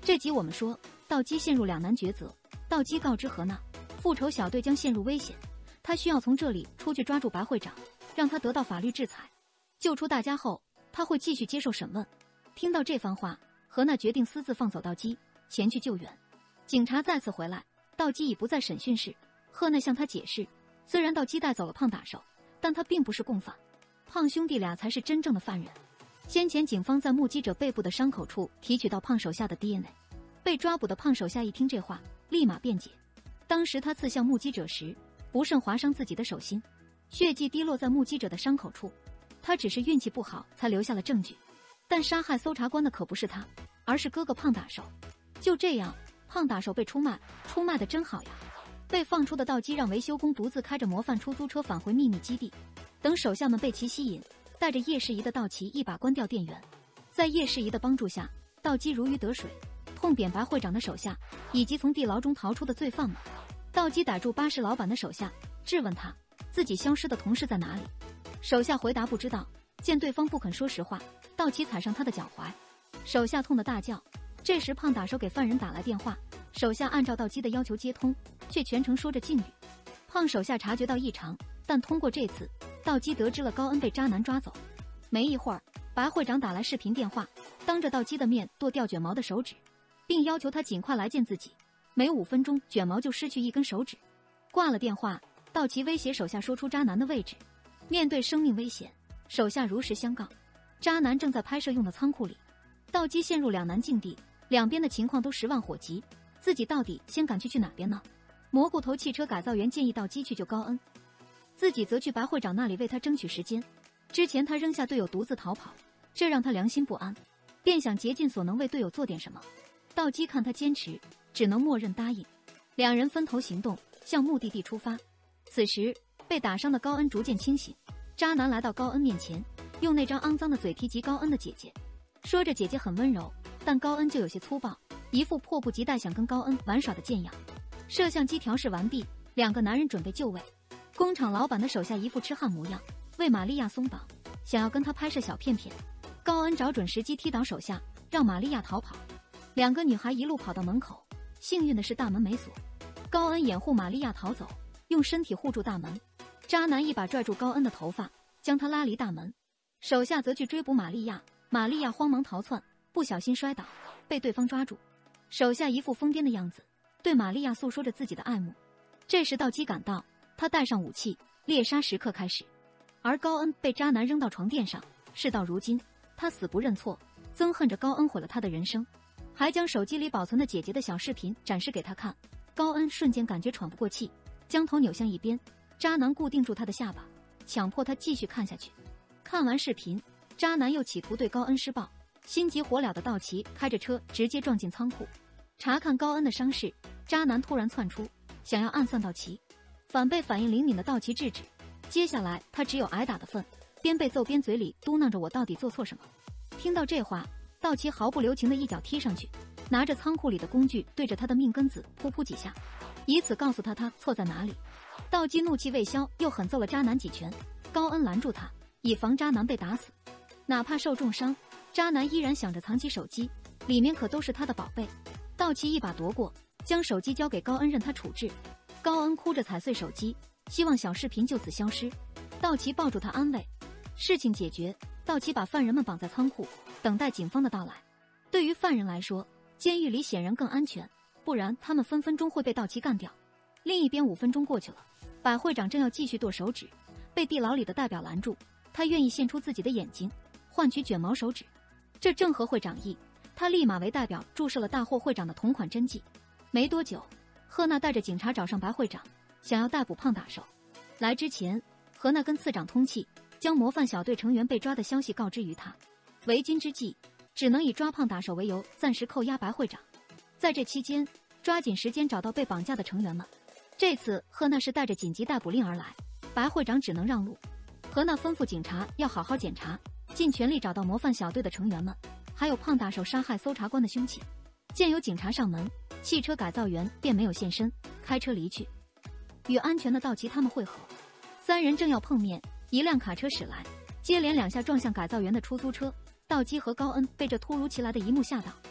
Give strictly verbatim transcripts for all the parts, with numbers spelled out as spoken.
这集我们说，道基陷入两难抉择。道基告知何娜，复仇小队将陷入危险，他需要从这里出去抓住白会长，让他得到法律制裁。救出大家后，他会继续接受审问。听到这番话，何娜决定私自放走道基，前去救援。警察再次回来，道基已不在审讯室。赫娜向他解释，虽然道基带走了胖打手，但他并不是共犯，胖兄弟俩才是真正的犯人。先前警方在目击者背部的伤口处提取到胖手下的 D N A， 被抓捕的胖手下一听这话，立马辩解。当时他刺向目击者时，不慎划伤自己的手心，血迹滴落在目击者的伤口处，他只是运气不好才留下了证据。但杀害搜查官的可不是他，而是哥哥胖打手。就这样，胖打手被出卖，出卖的真好呀。被放出的道基让维修工独自开着模范出租车返回秘密基地，等手下们被其吸引，带着叶世仪的道奇一把关掉电源。在叶世仪的帮助下，道基如鱼得水，痛扁白会长的手下以及从地牢中逃出的罪犯们。道基逮住巴士老板的手下，质问他自己消失的同事在哪里。手下回答不知道。见对方不肯说实话，道奇踩上他的脚踝，手下痛得大叫。这时胖打手给犯人打来电话，手下按照道基的要求接通，却全程说着敬语。胖手下察觉到异常，但通过这次，道基得知了高恩被渣男抓走。没一会儿，白会长打来视频电话，当着道基的面剁掉卷毛的手指，并要求他尽快来见自己。每五分钟，卷毛就失去一根手指。挂了电话，道奇威胁手下说出渣男的位置。面对生命危险，手下如实相告，渣男正在拍摄用的仓库里。道基陷入两难境地，两边的情况都十万火急，自己到底先赶去去哪边呢？蘑菇头汽车改造员建议道基去救高恩，自己则去白会长那里为他争取时间。之前他扔下队友独自逃跑，这让他良心不安，便想竭尽所能为队友做点什么。道基看他坚持，只能默认答应。两人分头行动，向目的地出发。此时被打伤的高恩逐渐清醒，渣男来到高恩面前，用那张肮脏的嘴提及高恩的姐姐，说着姐姐很温柔，但高恩就有些粗暴，一副迫不及待想跟高恩玩耍的贱样。摄像机调试完毕，两个男人准备就位。工厂老板的手下一副痴汉模样，为玛利亚松绑，想要跟他拍摄小片片。高恩找准时机踢倒手下，让玛利亚逃跑。两个女孩一路跑到门口，幸运的是大门没锁。高恩掩护玛利亚逃走，用身体护住大门。渣男一把拽住高恩的头发，将他拉离大门。手下则去追捕玛利亚，玛利亚慌忙逃窜，不小心摔倒，被对方抓住。手下一副疯癫的样子，对玛利亚诉说着自己的爱慕。这时道基赶到，他带上武器，猎杀时刻开始。而高恩被渣男扔到床垫上，事到如今，他死不认错，憎恨着高恩毁了他的人生，还将手机里保存的姐姐的小视频展示给他看。高恩瞬间感觉喘不过气，将头扭向一边，渣男固定住他的下巴，强迫他继续看下去。看完视频，渣男又企图对高恩施暴。心急火燎的道奇开着车直接撞进仓库，查看高恩的伤势。渣男突然窜出，想要暗算道奇，反被反应灵敏的道奇制止。接下来他只有挨打的份，边被揍边嘴里嘟囔着我到底做错什么。听到这话，道奇毫不留情的一脚踢上去，拿着仓库里的工具对着他的命根子噗噗几下，以此告诉他他错在哪里。道基怒气未消，又狠揍了渣男几拳。高恩拦住他，以防渣男被打死。哪怕受重伤，渣男依然想着藏起手机，里面可都是他的宝贝。道奇一把夺过，将手机交给高恩任他处置。高恩哭着踩碎手机，希望小视频就此消失。道奇抱住他安慰。事情解决，道奇把犯人们绑在仓库，等待警方的到来。对于犯人来说，监狱里显然更安全，不然他们分分钟会被道奇干掉。另一边五分钟过去了，百会长正要继续剁手指，被地牢里的代表拦住。他愿意献出自己的眼睛，换取卷毛手指，这正合会长意。他立马为代表注射了大获会长的同款针剂。没多久，赫娜带着警察找上白会长，想要逮捕胖打手。来之前，何娜跟次长通气，将模范小队成员被抓的消息告知于他。为今之计，只能以抓胖打手为由，暂时扣押白会长。在这期间，抓紧时间找到被绑架的成员们。这次赫娜是带着紧急逮捕令而来，白会长只能让路。何娜吩咐警察要好好检查，尽全力找到模范小队的成员们，还有胖打手杀害搜查官的凶器。见有警察上门，汽车改造员便没有现身，开车离去，与安全的道奇他们会合。三人正要碰面，一辆卡车驶来，接连两下撞向改造员的出租车。道基和高恩被这突如其来的一幕吓到，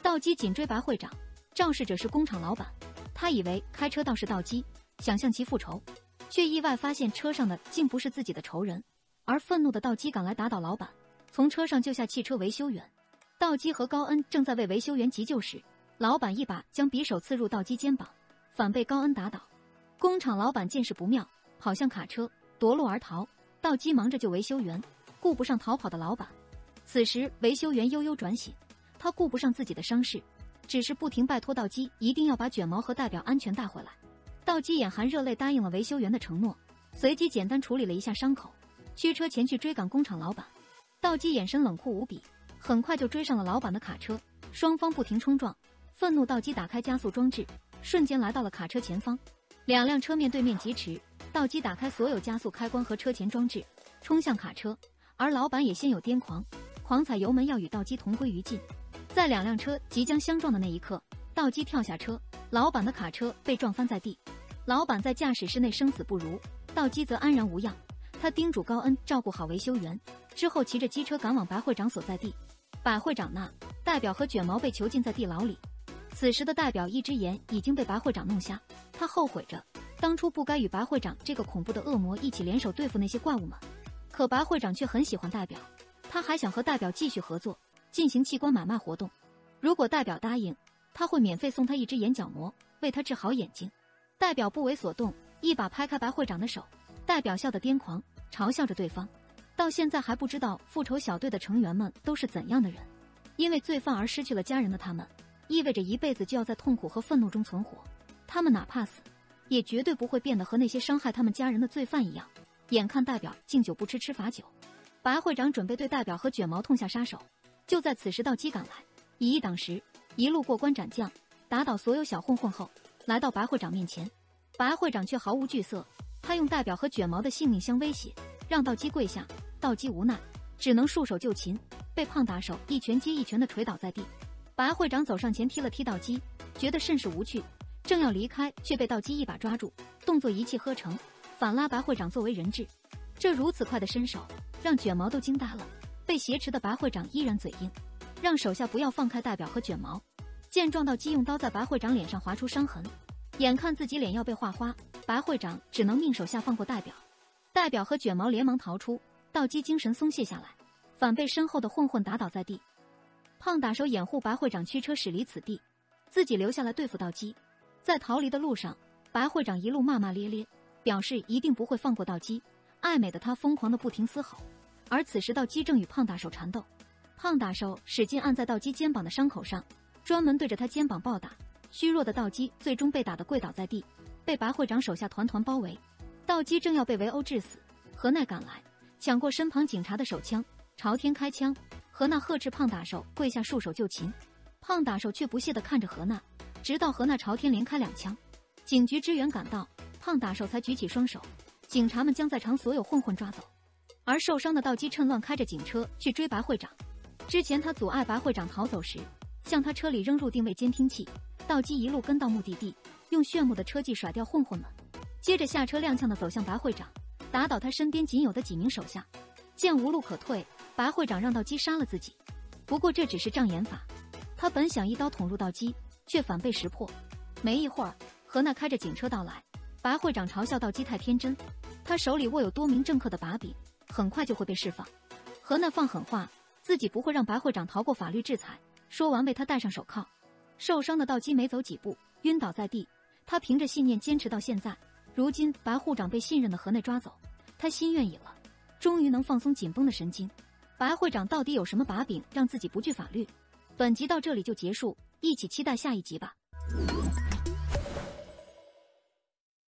道基紧追白会长，肇事者是工厂老板。他以为开车道是道基，想向其复仇，却意外发现车上的竟不是自己的仇人。而愤怒的道基赶来打倒老板，从车上救下汽车维修员。道基和高恩正在为维修员急救时，老板一把将匕首刺入道基肩膀，反被高恩打倒。工厂老板见势不妙，跑向卡车夺路而逃。道基忙着救维修员，顾不上逃跑的老板。此时维修员悠悠转醒，他顾不上自己的伤势，只是不停拜托道基一定要把卷毛和代表安全带回来。道基眼含热泪答应了维修员的承诺，随即简单处理了一下伤口，驱车前去追赶工厂老板。道基眼神冷酷无比，很快就追上了老板的卡车，双方不停冲撞。愤怒道基打开加速装置，瞬间来到了卡车前方，两辆车面对面疾驰。道基打开所有加速开关和车前装置，冲向卡车，而老板也先有癫狂，狂踩油门要与道基同归于尽。在两辆车即将相撞的那一刻，道基跳下车，老板的卡车被撞翻在地。老板在驾驶室内生死不如，道基则安然无恙。他叮嘱高恩照顾好维修员，之后骑着机车赶往白会长所在地。白会长那，代表和卷毛被囚禁在地牢里。此时的代表一只眼已经被白会长弄瞎，他后悔着当初不该与白会长这个恐怖的恶魔一起联手对付那些怪物们。可白会长却很喜欢代表，他还想和代表继续合作，进行器官买卖活动。如果代表答应，他会免费送他一只眼角膜，为他治好眼睛。代表不为所动，一把拍开白会长的手。代表笑得癫狂，嘲笑着对方。到现在还不知道复仇小队的成员们都是怎样的人，因为罪犯而失去了家人的他们，意味着一辈子就要在痛苦和愤怒中存活。他们哪怕死，也绝对不会变得和那些伤害他们家人的罪犯一样。眼看代表敬酒不吃吃罚酒，白会长准备对代表和卷毛痛下杀手。就在此时，道基赶来，以一挡十，一路过关斩将，打倒所有小混混后，来到白会长面前。白会长却毫无惧色，他用代表和卷毛的性命相威胁，让道基跪下。道基无奈，只能束手就擒，被胖打手一拳接一拳的捶倒在地。白会长走上前踢了踢道基，觉得甚是无趣，正要离开，却被道基一把抓住，动作一气呵成，反拉白会长作为人质。这如此快的身手，让卷毛都惊呆了。被挟持的白会长依然嘴硬，让手下不要放开代表和卷毛。见状，道基用刀在白会长脸上划出伤痕，眼看自己脸要被划花，白会长只能命手下放过代表。代表和卷毛连忙逃出，道基精神松懈下来，反被身后的混混打倒在地。胖打手掩护白会长驱车驶离此地，自己留下来对付道基。在逃离的路上，白会长一路骂骂咧咧，表示一定不会放过道基。爱美的他疯狂的不停嘶吼，而此时道基正与胖打手缠斗。胖打手使劲按在道基肩膀的伤口上，专门对着他肩膀暴打。虚弱的道基最终被打得跪倒在地，被白会长手下团团包围。道基正要被围殴致死，何奈赶来，抢过身旁警察的手枪，朝天开枪。何娜呵斥胖打手跪下束手就擒，胖打手却不屑地看着何娜，直到何娜朝天连开两枪。警局支援赶到，胖打手才举起双手，警察们将在场所有混混抓走。而受伤的道基趁乱开着警车去追白会长。之前他阻碍白会长逃走时，向他车里扔入定位监听器。道基一路跟到目的地，用炫目的车技甩掉混混们，接着下车踉跄地走向白会长，打倒他身边仅有的几名手下。见无路可退，白会长让道基杀了自己。不过这只是障眼法，他本想一刀捅入道基，却反被识破。没一会儿，何娜开着警车到来，白会长嘲笑道基太天真，他手里握有多名政客的把柄，很快就会被释放。何娜放狠话，自己不会让白会长逃过法律制裁。说完为他戴上手铐。受伤的道基没走几步，晕倒在地。他凭着信念坚持到现在。如今白护长被信任的河内抓走，他心愿已了，终于能放松紧绷的神经。白会长到底有什么把柄让自己不惧法律？本集到这里就结束，一起期待下一集吧。